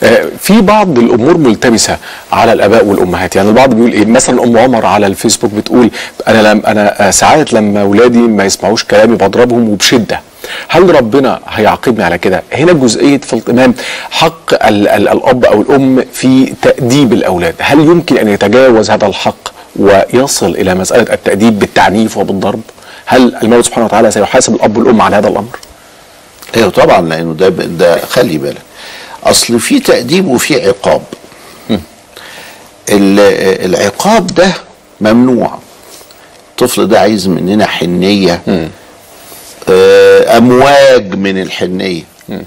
في بعض الامور ملتبسه على الاباء والامهات. يعني البعض بيقول ايه، مثلا ام عمر على الفيسبوك بتقول انا ساعات لما اولادي ما يسمعوش كلامي بضربهم وبشده. هل ربنا هيعاقبني على كده؟ هنا جزئيه في الامام حق الاب او الام في تاديب الاولاد، هل يمكن ان يتجاوز هذا الحق ويصل الى مساله التاديب بالتعنيف وبالضرب؟ هل المولى سبحانه وتعالى سيحاسب الاب والام على هذا الامر؟ ايوه طبعا، لانه ده خلي بالك، اصل في تأديب وفي عقاب. العقاب ده ممنوع. الطفل ده عايز مننا حنية، امواج من الحنية.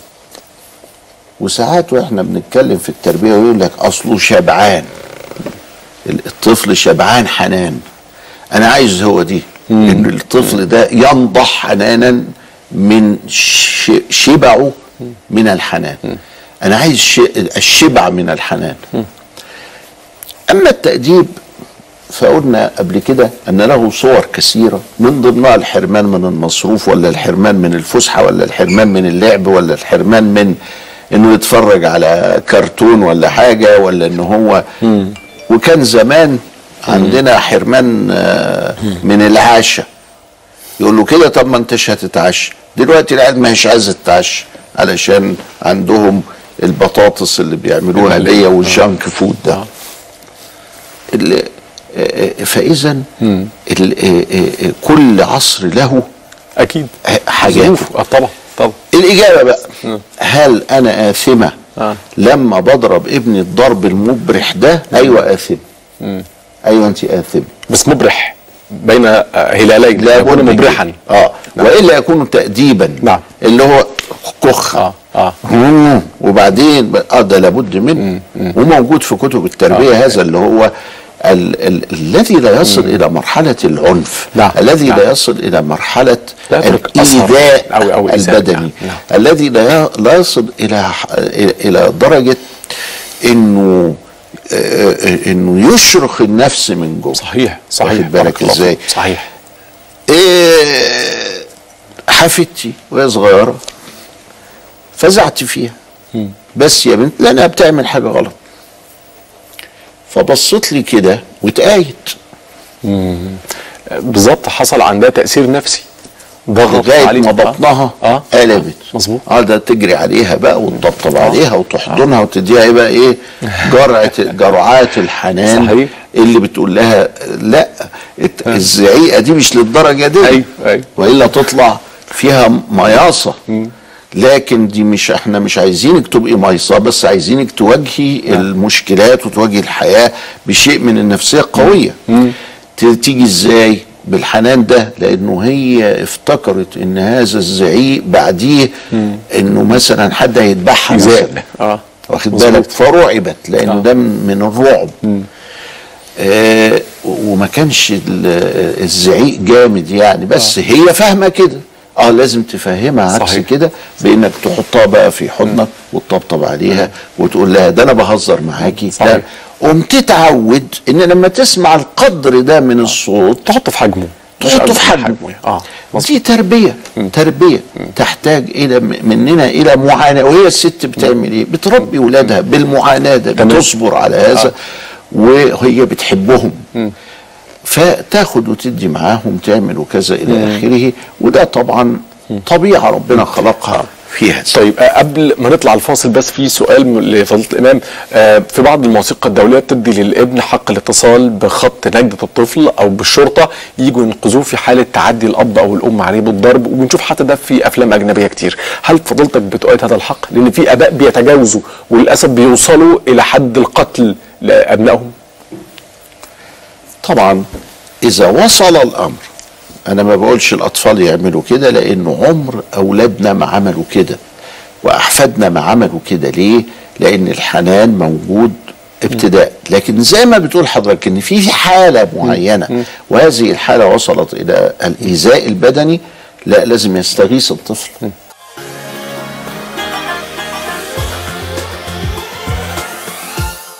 وساعات واحنا بنتكلم في التربية ويقول لك اصله شبعان، الطفل شبعان حنان. انا عايز هو دي، ان الطفل ده ينضح حنانا من شبعه من الحنان. انا عايز الشبع من الحنان. اما التأديب فقلنا قبل كده ان له صور كثيرة، من ضمنها الحرمان من المصروف، ولا الحرمان من الفسحة، ولا الحرمان من اللعب، ولا الحرمان من انه يتفرج على كرتون ولا حاجة، ولا ان هو وكان زمان عندنا حرمان من العشاء. يقول له كده طب ما انتش هتتعشى. دلوقتي العيال ما هيش عايزه تتعشى علشان عندهم البطاطس اللي بيعملوها دي والجانك فود ده. فاذا كل عصر له اكيد حاجاته. طبعا. الاجابه بقى، هل انا آثمة لما بضرب ابني الضرب المبرح ده؟ ايوه آثم. ايوه انت آثم، بس مبرح بين هلالين، لا يكون مبرحا. والا يكون تأديبا. نعم. اللي هو كخ. وبعدين ده لابد منه، وموجود في كتب التربيه. هذا اللي هو الذي لا يصل الى مرحله العنف. الذي لا يصل الى مرحله الايذاء البدني. الذي لا يصل الى درجه انه يشرخ النفس من جوه. صحيح. واخد بالك ازاي؟ صحيح. حفيدتي وهي صغيره فزعت فيها، بس يا بنت لانها بتعمل حاجه غلط. فبصت لي كده واتقايت. بالظبط، حصل عندها تأثير نفسي، ضغط عليها، ما بطنها قلبت. مظبوط. ده تجري عليها بقى وتطبطب عليها وتحضنها وتديها بقى ايه، جرعات الحنان. صحيح. اللي بتقول لها لا، الزعيقه دي مش للدرجه دي. ايوه. والا تطلع فيها مياصه. لكن دي مش، احنا مش عايزينك تبقي ميصه، بس عايزينك تواجهي المشكلات وتواجهي الحياه بشيء من النفسيه القويه. تيجي ازاي؟ بالحنان ده، لانه هي افتكرت ان هذا الزعيق بعديه انه مثلا حد هيذبحها مثلا. واخد بالك؟ فرعبت، لانه ده من الرعب. وما كانش الزعيق جامد يعني، بس هي فاهمه كده. لازم تفهمها عكس كده، بانك تحطها بقى في حضنك وتطبطب عليها وتقول لها ده انا بهزر معاكي. تتعود ان لما تسمع القدر ده من الصوت تحطه في حجمه. دي تربيه تحتاج الى مننا الى معاناه. وهي الست بتعمل ايه؟ بتربي ولادها بالمعاناه ده، بتصبر على هذا وهي بتحبهم. فتاخد وتدي معاهم، تعمل وكذا الى اخره. وده طبعا طبيعه ربنا خلقها فيها. طيب قبل ما نطلع الفاصل، بس في سؤال لفضيلة الامام. في بعض الموسيقى الدوليه بتدي للابن حق الاتصال بخط نجدة الطفل او بالشرطه يجوا ينقذوه في حاله تعدي الاب او الام عليه بالضرب، وبنشوف حتى ده في افلام اجنبيه كتير. هل فضيلتك بتؤيد هذا الحق؟ لان في اباء بيتجاوزوا وللاسف بيوصلوا الى حد القتل لابنائهم. طبعا اذا وصل الامر، انا ما بقولش الاطفال يعملوا كده، لانه عمر اولادنا ما عملوا كده واحفادنا ما عملوا كده. ليه؟ لان الحنان موجود ابتداء. لكن زي ما بتقول حضرتك ان في حاله معينه وهذه الحاله وصلت الى الايذاء البدني، لا، لازم يستغيث الطفل.